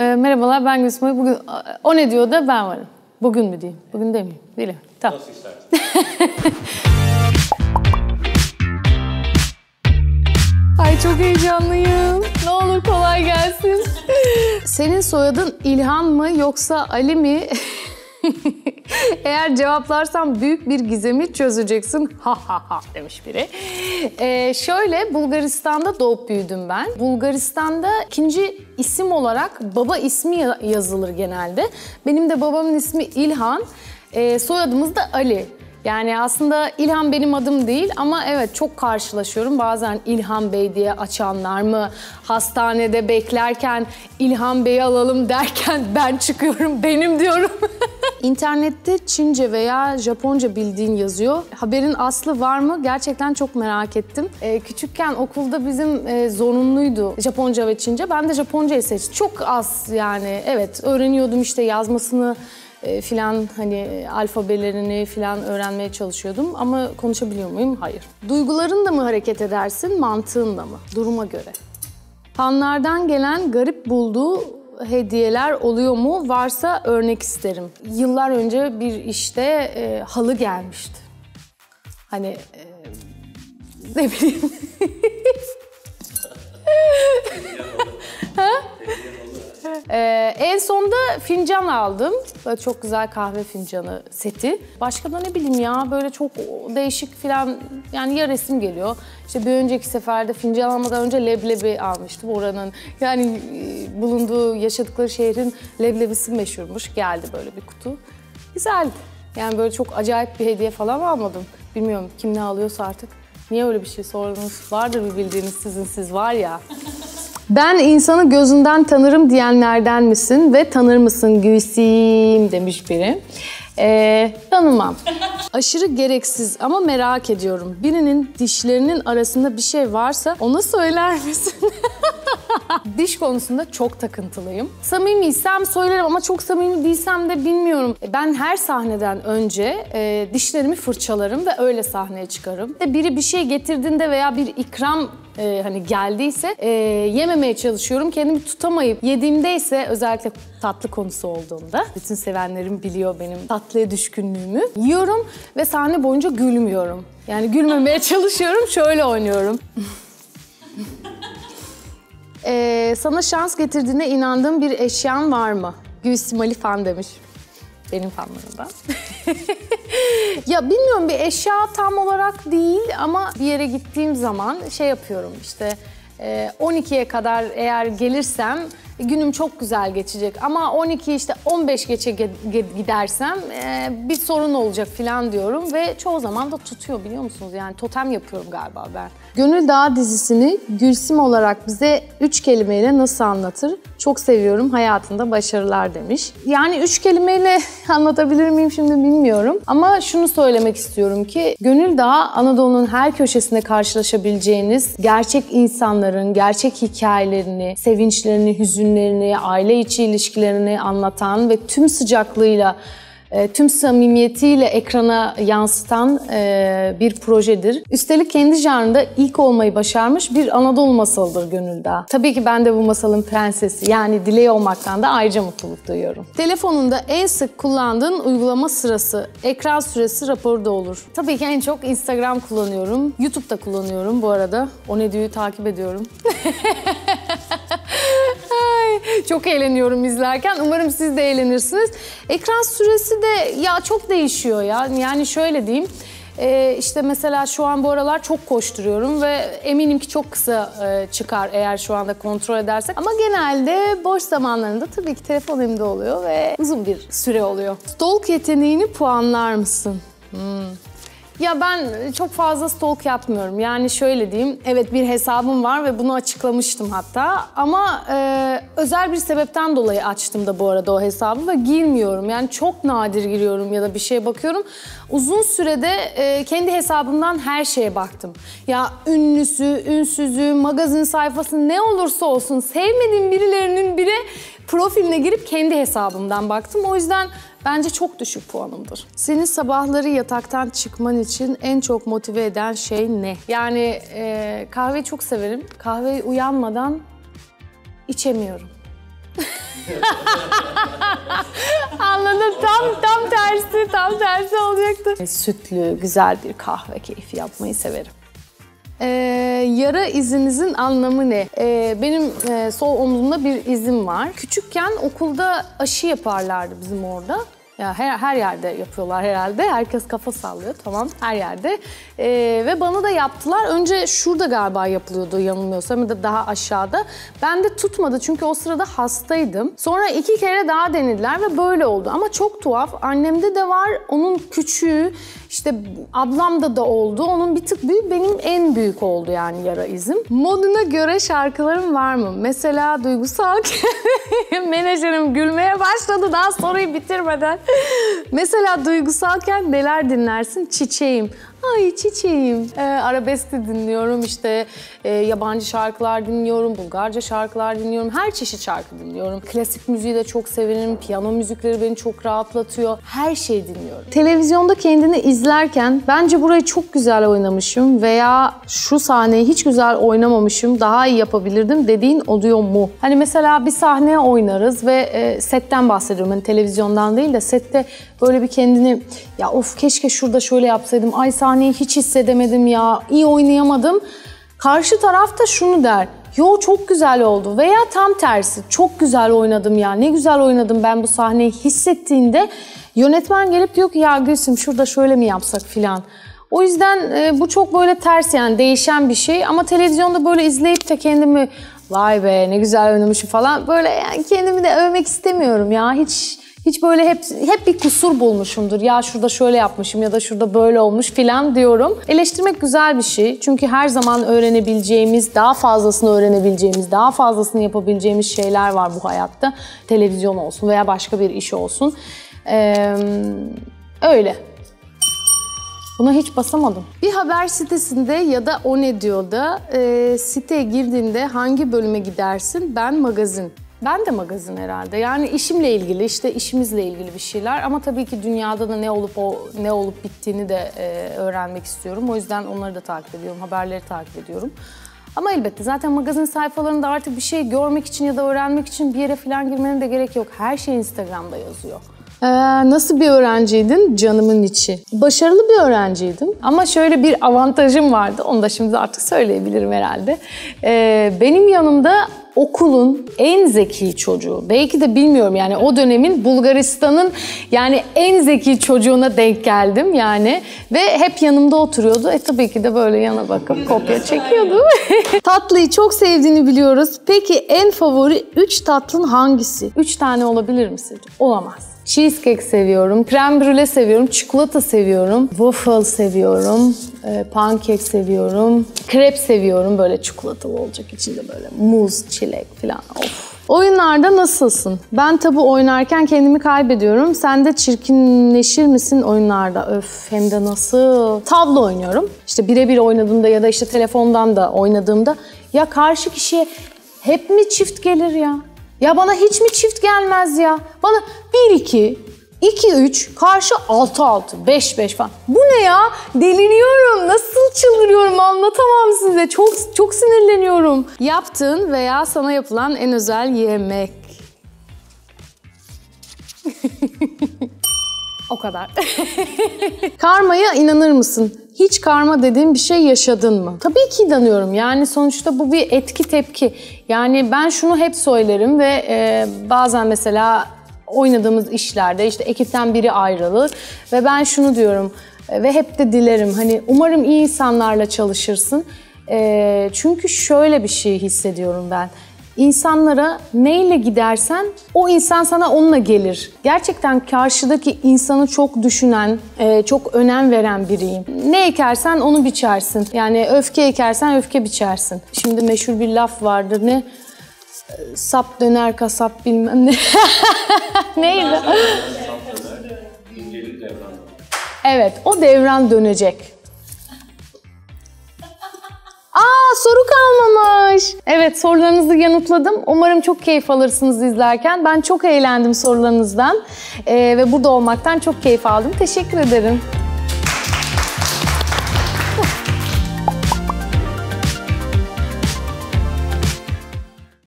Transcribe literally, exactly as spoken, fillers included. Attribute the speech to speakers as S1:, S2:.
S1: E, merhabalar, ben Gülsüm Ay. Bugün o ne diyor da ben varım. Bugün mü diyeyim? Bugün demeyeyim. Değil. Tamam.
S2: Nasıl istersen.
S1: Ay çok heyecanlıyım. Ne olur kolay gelsin. Senin soyadın İlhan mı yoksa Ali mi? Eğer cevaplarsam büyük bir gizemi çözeceksin. Ha ha ha demiş biri. Ee, şöyle, Bulgaristan'da doğup büyüdüm ben. Bulgaristan'da ikinci isim olarak baba ismi yazılır genelde. Benim de babamın ismi İlhan. Ee, soyadımız da Ali. Yani aslında İlhan benim adım değil ama evet çok karşılaşıyorum. Bazen İlhan Bey diye açanlar mı, hastanede beklerken İlhan Bey'i alalım derken ben çıkıyorum, benim diyorum. İnternette Çince veya Japonca bildiğin yazıyor. Haberin aslı var mı? Gerçekten çok merak ettim. Ee, küçükken okulda bizim e, zorunluydu Japonca ve Çince. Ben de Japoncayı seçtim. Çok az yani, evet öğreniyordum işte yazmasını. E, filan hani alfabelerini filan öğrenmeye çalışıyordum ama konuşabiliyor muyum? Hayır. Duygularınla mı hareket edersin, mantığınla mı? Duruma göre. Fanlardan gelen garip bulduğu hediyeler oluyor mu? Varsa örnek isterim. Yıllar önce bir işte e, halı gelmişti. Hani e, ne bileyim. Ha? Ee, en sonda fincan aldım. Böyle çok güzel kahve fincanı seti. Başka da ne bileyim ya, böyle çok değişik filan, yani ya resim geliyor. İşte bir önceki seferde fincan almadan önce leblebi almıştım. Oranın yani bulunduğu, yaşadıkları şehrin leblebisi meşhurmuş. Geldi böyle bir kutu. Güzeldi. Yani böyle çok acayip bir hediye falan almadım. Bilmiyorum kim ne alıyorsa artık. Niye öyle bir şey sordunuz? Vardır bir bildiğiniz sizin, siz var ya. Ben insanı gözünden tanırım diyenlerden misin ve tanır mısın Gülsüm demiş biri. Ee, tanımam. Aşırı gereksiz ama merak ediyorum. Birinin dişlerinin arasında bir şey varsa ona söyler misin? Diş konusunda çok takıntılıyım. Samimiysem söylerim ama çok samimi değilsem de bilmiyorum. Ben her sahneden önce e, dişlerimi fırçalarım ve öyle sahneye çıkarım. Biri bir şey getirdiğinde veya bir ikram e, hani geldiyse e, yememeye çalışıyorum. Kendimi tutamayıp yediğimde ise, özellikle tatlı konusu olduğunda, bütün sevenlerim biliyor benim tatlıya düşkünlüğümü, yiyorum ve sahne boyunca gülmüyorum. Yani gülmemeye çalışıyorum, şöyle oynuyorum. Ee, sana şans getirdiğine inandığın bir eşyan var mı? Gülsüm Ali fan demiş. Benim fanlarımdan. Ya bilmiyorum, bir eşya tam olarak değil ama bir yere gittiğim zaman şey yapıyorum işte, on ikiye kadar eğer gelirsem günüm çok güzel geçecek ama on iki işte on beş geçe gidersem bir sorun olacak falan diyorum ve çoğu zaman da tutuyor, biliyor musunuz? Yani totem yapıyorum galiba ben. Gönül Dağı dizisini Gülsüm olarak bize üç kelimeyle nasıl anlatır? Çok seviyorum, hayatında başarılar demiş. Yani üç kelimeyle anlatabilir miyim şimdi bilmiyorum. Ama şunu söylemek istiyorum ki Gönül Dağı, Anadolu'nun her köşesinde karşılaşabileceğiniz gerçek insanların gerçek hikayelerini, sevinçlerini, hüzünlerini, aile içi ilişkilerini anlatan ve tüm sıcaklığıyla, tüm samimiyetiyle ekrana yansıtan bir projedir. Üstelik kendi janrında ilk olmayı başarmış bir Anadolu masalıdır Gönül Dağı. Tabii ki ben de bu masalın prensesi, yani Dilek olmaktan da ayrıca mutluluk duyuyorum. Telefonunda en sık kullandığın uygulama sırası, ekran süresi raporu da olur. Tabii ki en çok Instagram kullanıyorum. YouTube'da kullanıyorum bu arada. O ne diyor'yu takip ediyorum. Ay, çok eğleniyorum izlerken. Umarım siz de eğlenirsiniz. Ekran süresi de ya çok değişiyor ya. Yani şöyle diyeyim. Ee, işte mesela şu an bu aralar çok koşturuyorum ve eminim ki çok kısa e, çıkar eğer şu anda kontrol edersek. Ama genelde boş zamanlarında tabii ki telefon elimde oluyor ve uzun bir süre oluyor. Stalk yeteneğini puanlar mısın? Hmm. Ya ben çok fazla stalk yapmıyorum. Yani şöyle diyeyim, evet bir hesabım var ve bunu açıklamıştım hatta. Ama e, özel bir sebepten dolayı açtım da bu arada o hesabı ve girmiyorum. Yani çok nadir giriyorum ya da bir şeye bakıyorum. Uzun sürede e, kendi hesabımdan her şeye baktım. Ya ünlüsü, ünsüzü, magazin sayfası ne olursa olsun sevmediğim birilerinin biri profiline girip kendi hesabımdan baktım. O yüzden bence çok düşük puanımdır. Senin sabahları yataktan çıkman için en çok motive eden şey ne? Yani e, kahveyi çok severim. Kahveyi uyanmadan içemiyorum. Anladım. Tam tam tersi, tam tersi olacaktı. Sütlü, güzel bir kahve keyfi yapmayı severim. Ee, yara izinizin anlamı ne? Ee, benim e, sol omzumda bir izim var. Küçükken okulda aşı yaparlardı bizim orada. Ya her, her yerde yapıyorlar herhalde. Herkes kafa sallıyor. Tamam, her yerde. Ee, ve bana da yaptılar. Önce şurada galiba yapılıyordu yanılmıyorsam, ya da daha aşağıda. Ben de tutmadı çünkü o sırada hastaydım. Sonra iki kere daha denediler ve böyle oldu. Ama çok tuhaf. Annemde de var. Onun küçüğü, işte ablamda da oldu. Onun bir tık büyük, benim en büyük oldu yani yara izim. Moduna göre şarkılarım var mı? Mesela duygusal. Menajerim gülmeye başladı daha soruyu bitirmeden. Mesela duygusalken neler dinlersin? Çiçeğim. Ay çiçeğim. Ee, arabesk de dinliyorum, işte e, yabancı şarkılar dinliyorum, Bulgarca şarkılar dinliyorum, her çeşit şarkı dinliyorum. Klasik müziği de çok severim, piyano müzikleri beni çok rahatlatıyor. Her şeyi dinliyorum. Televizyonda kendini izlerken bence burayı çok güzel oynamışım veya şu sahneyi hiç güzel oynamamışım, daha iyi yapabilirdim dediğin oluyor mu? Hani mesela bir sahneye oynarız ve e, setten bahsediyorum, hani televizyondan değil de sette böyle bir kendini, ya of keşke şurada şöyle yapsaydım, ay sahneyi hiç hissedemedim ya, iyi oynayamadım. Karşı taraf da şunu der, yo çok güzel oldu veya tam tersi, çok güzel oynadım ya, ne güzel oynadım ben bu sahneyi hissettiğinde yönetmen gelip diyor ki ya Gülsüm şurada şöyle mi yapsak filan. O yüzden e, bu çok böyle ters, yani değişen bir şey, ama televizyonda böyle izleyip de kendimi vay be ne güzel oynamışım falan, böyle yani kendimi de övmek istemiyorum ya, hiç Hiç böyle hep hep bir kusur bulmuşumdur. Ya şurada şöyle yapmışım ya da şurada böyle olmuş filan diyorum. Eleştirmek güzel bir şey. Çünkü her zaman öğrenebileceğimiz, daha fazlasını öğrenebileceğimiz, daha fazlasını yapabileceğimiz şeyler var bu hayatta. Televizyon olsun veya başka bir iş olsun. Ee, öyle. Buna hiç basamadım. Bir haber sitesinde ya da O Ne Diyor'da e, siteye girdiğinde hangi bölüme gidersin? Ben magazin. Ben de magazin herhalde. Yani işimle ilgili, işte işimizle ilgili bir şeyler, ama tabii ki dünyada da ne olup o ne olup bittiğini de e, öğrenmek istiyorum. O yüzden onları da takip ediyorum, haberleri takip ediyorum. Ama elbette zaten magazin sayfalarında artık bir şey görmek için ya da öğrenmek için bir yere falan girmenin de gerek yok. Her şey Instagram'da yazıyor. Ee, nasıl bir öğrenciydin? Canımın içi. Başarılı bir öğrenciydim. Ama şöyle bir avantajım vardı. Onu da şimdi artık söyleyebilirim herhalde. Ee, benim yanımda okulun en zeki çocuğu. Belki de bilmiyorum yani o dönemin Bulgaristan'ın yani en zeki çocuğuna denk geldim yani. Ve hep yanımda oturuyordu. E tabii ki de böyle yana bakıp kopya çekiyordu. Tatlıyı çok sevdiğini biliyoruz. Peki en favori üç tatlın hangisi? Üç tane olabilir mi sizce? Olamaz. Cheesecake seviyorum, krem brûlée seviyorum, çikolata seviyorum, waffle seviyorum, e, pankek seviyorum, krep seviyorum, böyle çikolatalı olacak, içinde böyle muz, çilek falan. Of. Oyunlarda nasılsın? Ben tabu oynarken kendimi kaybediyorum. Sen de çirkinleşir misin oyunlarda? Öf, hem de nasıl? Tavla oynuyorum. İşte birebir oynadığımda ya da işte telefondan da oynadığımda ya karşı kişiye hep mi çift gelir ya? Ya bana hiç mi çift gelmez ya? Bana bir iki, iki üç, karşı altı altı, beş beş falan. Bu ne ya? Deliriyorum. Nasıl çıldırıyorum anlatamam size. Çok çok sinirleniyorum. Yaptığın veya sana yapılan en özel yemek. O kadar. Karmaya inanır mısın? Hiç karma dediğin bir şey yaşadın mı? Tabii ki inanıyorum. Yani sonuçta bu bir etki tepki. Yani ben şunu hep söylerim ve e, bazen mesela oynadığımız işlerde işte ekipten biri ayrılır ve ben şunu diyorum e, ve hep de dilerim, hani umarım iyi insanlarla çalışırsın. E, çünkü şöyle bir şey hissediyorum ben. İnsanlara neyle gidersen o insan sana onunla gelir. Gerçekten karşıdaki insanı çok düşünen, çok önem veren biriyim. Ne ekersen onu biçersin. Yani öfke ekersen öfke biçersin. Şimdi meşhur bir laf vardır, ne? Sap döner kasap bilmem ne. Neydi? Evet, o devran dönecek. Aa, soru kalmamış. Evet, sorularınızı yanıtladım. Umarım çok keyif alırsınız izlerken. Ben çok eğlendim sorularınızdan ee, ve burada olmaktan çok keyif aldım. Teşekkür ederim.